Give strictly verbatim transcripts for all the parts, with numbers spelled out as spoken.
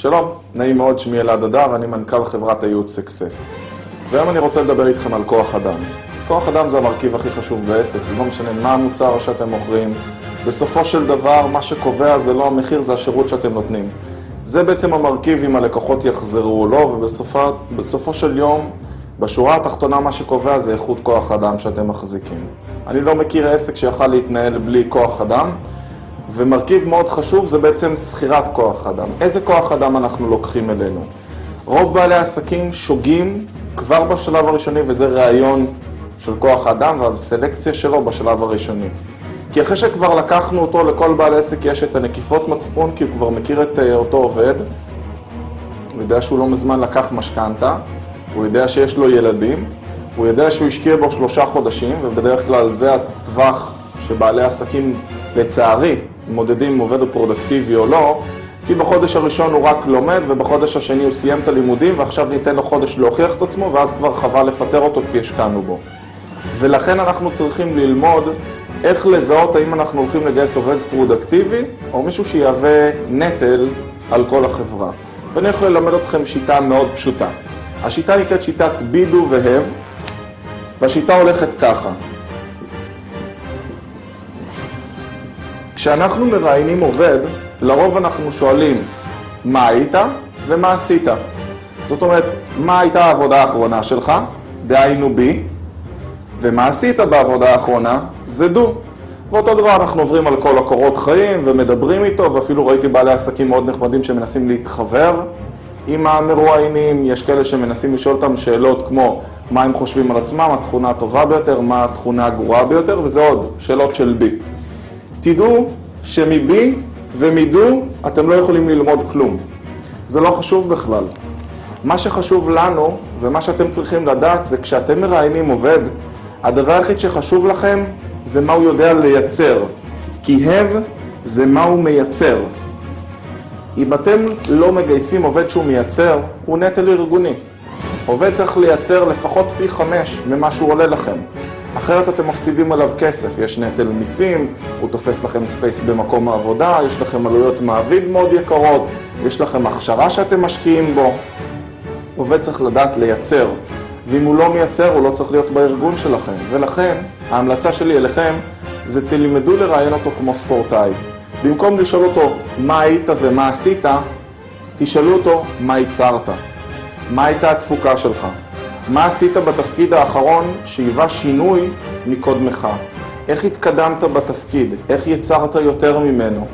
שלום, נעים מאוד, שמי אלעד אדר, אני מנכ"ל חברת הייעוץ סקסס. והיום אני רוצה לדבר איתכם על כוח אדם. כוח אדם זה המרכיב הכי חשוב בעסק, זה לא משנה מה המוצר שאתם מוכרים. בסופו של דבר, מה שקובע זה לא המחיר, זה השירות שאתם נותנים. זה בעצם המרכיב אם הלקוחות יחזרו או לא, ובסופו של יום, בשורה התחתונה מה שקובע זה איכות כוח אדם שאתם מחזיקים. אני לא מכיר עסק שיכל להתנהל בלי כוח אדם, ומרכיב מאוד חשוב זה בעצם שכירת כוח אדם. איזה כוח אדם אנחנו לוקחים אלינו? רוב בעלי העסקים שוגים כבר בשלב הראשוני, וזה רעיון של כוח אדם והסלקציה שלו בשלב הראשוני. כי אחרי שכבר לקחנו אותו, לכל בעל עסק יש את הנקיפות מצפון, כי הוא כבר מכיר את אותו עובד, הוא יודע שהוא לא מזמן לקח משכנתה, הוא יודע שיש לו ילדים, הוא יודע שהוא השקיע בו שלושה חודשים, ובדרך כלל זה הטווח שבעלי עסקים לצערי מודדים אם עובד הוא פרודקטיבי או לא, כי בחודש הראשון הוא רק לומד, ובחודש השני הוא סיים את הלימודים, ועכשיו ניתן לו חודש להוכיח את עצמו, ואז כבר חבל לפטר אותו כי השקענו בו. ולכן אנחנו צריכים ללמוד איך לזהות האם אנחנו הולכים לגייס עובד פרודקטיבי, או מישהו שיהווה נטל על כל החברה. ואני יכול ללמד אתכם שיטה מאוד פשוטה. השיטה נקראת שיטת בידו והב, והשיטה הולכת ככה. כשאנחנו מראיינים עובד, לרוב אנחנו שואלים מה היית ומה עשית. זאת אומרת, מה הייתה העבודה האחרונה שלך? דהיינו בי. ומה עשית בעבודה האחרונה? זה דו. ואותו דבר אנחנו עוברים על כל הקורות חיים ומדברים איתו, ואפילו ראיתי בעלי עסקים מאוד נחמדים שמנסים להתחבר עם המרואיינים. יש כאלה שמנסים לשאול אותם שאלות כמו מה הם חושבים על עצמם, התכונה הטובה ביותר, מה התכונה הגרועה ביותר, וזה עוד שאלות של בי. תדעו שמבי ומדו אתם לא יכולים ללמוד כלום. זה לא חשוב בכלל. מה שחשוב לנו ומה שאתם צריכים לדעת זה כשאתם מראיינים עובד, הדבר היחיד שחשוב לכם זה מה הוא יודע לייצר. כי הב זה מה הוא מייצר. אם אתם לא מגייסים עובד שהוא מייצר, הוא נטל ארגוני. עובד צריך לייצר לפחות פי חמש ממה שהוא עולה לכם. אחרת אתם מפסידים עליו כסף, יש נטל מיסים, הוא תופס לכם ספייס במקום העבודה, יש לכם עלויות מעביד מאוד יקרות, יש לכם הכשרה שאתם משקיעים בו. עובד צריך לדעת לייצר, ואם הוא לא מייצר הוא לא צריך להיות בארגון שלכם. ולכן ההמלצה שלי אליכם זה תלמדו לראיין אותו כמו ספורטאי. במקום לשאול אותו מה היית ומה עשית, תשאלו אותו מה ייצרת, מה הייתה התפוקה שלך. מה עשית בתפקיד האחרון שהיווה שינוי מקודמך? איך התקדמת בתפקיד? איך יצרת יותר ממנו?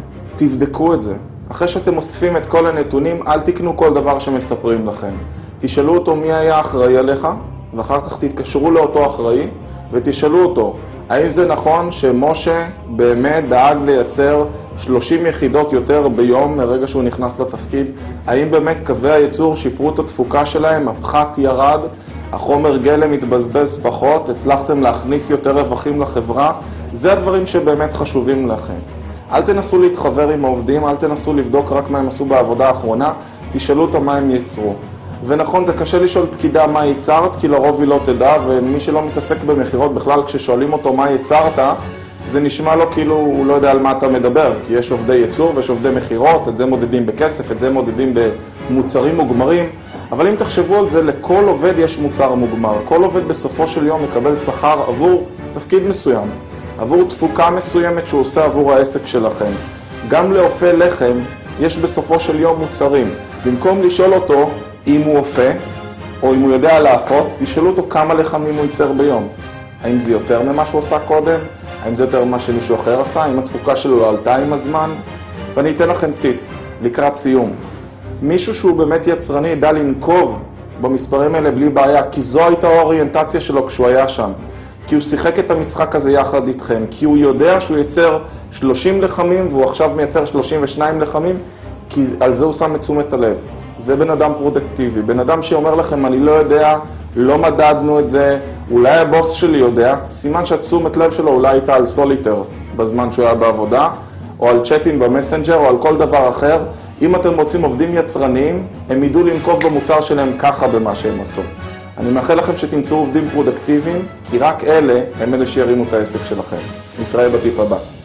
תבדקו את זה. אחרי שאתם אוספים את כל הנתונים, אל תקנו כל דבר שמספרים לכם. תשאלו אותו מי היה אחראי עליך, ואחר כך תתקשרו לאותו אחראי, ותשאלו אותו, האם זה נכון שמשה באמת דאג לייצר שלושים יחידות יותר ביום מרגע שהוא נכנס לתפקיד? האם באמת קווי הייצור שיפרו את התפוקה שלהם, הפחת ירד, החומר גלם מתבזבז פחות, הצלחתם להכניס יותר רווחים לחברה? זה הדברים שבאמת חשובים לכם. אל תנסו להתחבר עם העובדים, אל תנסו לבדוק רק מה הם עשו בעבודה האחרונה, תשאלו אותם מה הם ייצרו. ונכון, זה קשה לשאול פקידה מה ייצרת, כי לרוב היא לא תדע, ומי שלא מתעסק במחירות בכלל, כששואלים אותו מה ייצרת, זה נשמע לו כאילו הוא לא יודע על מה אתה מדבר, כי יש עובדי ייצור ויש עובדי מחירות, את זה מודדים בכסף, את זה מודדים במוצרים מוגמרים, אבל אם תחשבו על זה, לכל עובד יש מוצר מוגמר. כל עובד בסופו של יום מקבל שכר עבור תפקיד מסוים, עבור תפוקה מסוימת שהוא עושה עבור העסק שלכם. גם לאופה לחם יש בסופו של יום מוצרים. במקום לשאול אותו אם הוא אופה, או אם הוא יודע להפות, תשאלו אותו כמה לחמים הוא ייצר ביום. האם זה יותר ממה שהוא עשה קודם? האם זה יותר ממה שמישהו אחר עשה? האם התפוקה שלו לא עלתה עם הזמן? ואני אתן לכם טיפ, לקראת סיום. מישהו שהוא באמת יצרני ידע לנקוב במספרים האלה בלי בעיה, כי זו הייתה האוריינטציה שלו כשהוא היה שם. כי הוא שיחק את המשחק הזה יחד איתכם, כי הוא יודע שהוא ייצר שלושים לחמים והוא עכשיו מייצר שלושים ושניים לחמים, כי על זה הוא שם את תשומת הלב. זה בן אדם פרודקטיבי, בן אדם שאומר לכם אני לא יודע, לא מדדנו את זה, אולי הבוס שלי יודע, סימן שהתשומת לב שלו אולי הייתה על סוליטר בזמן שהוא היה בעבודה, או על צ'אטים במסנג'ר או על כל דבר אחר. אם אתם רוצים עובדים יצרניים, הם ידעו לנקוב במוצר שלהם ככה במה שהם עשו. אני מאחל לכם שתמצאו עובדים פרודקטיביים, כי רק אלה הם אלה שירימו את העסק שלכם. נתראה בטיפ הבא.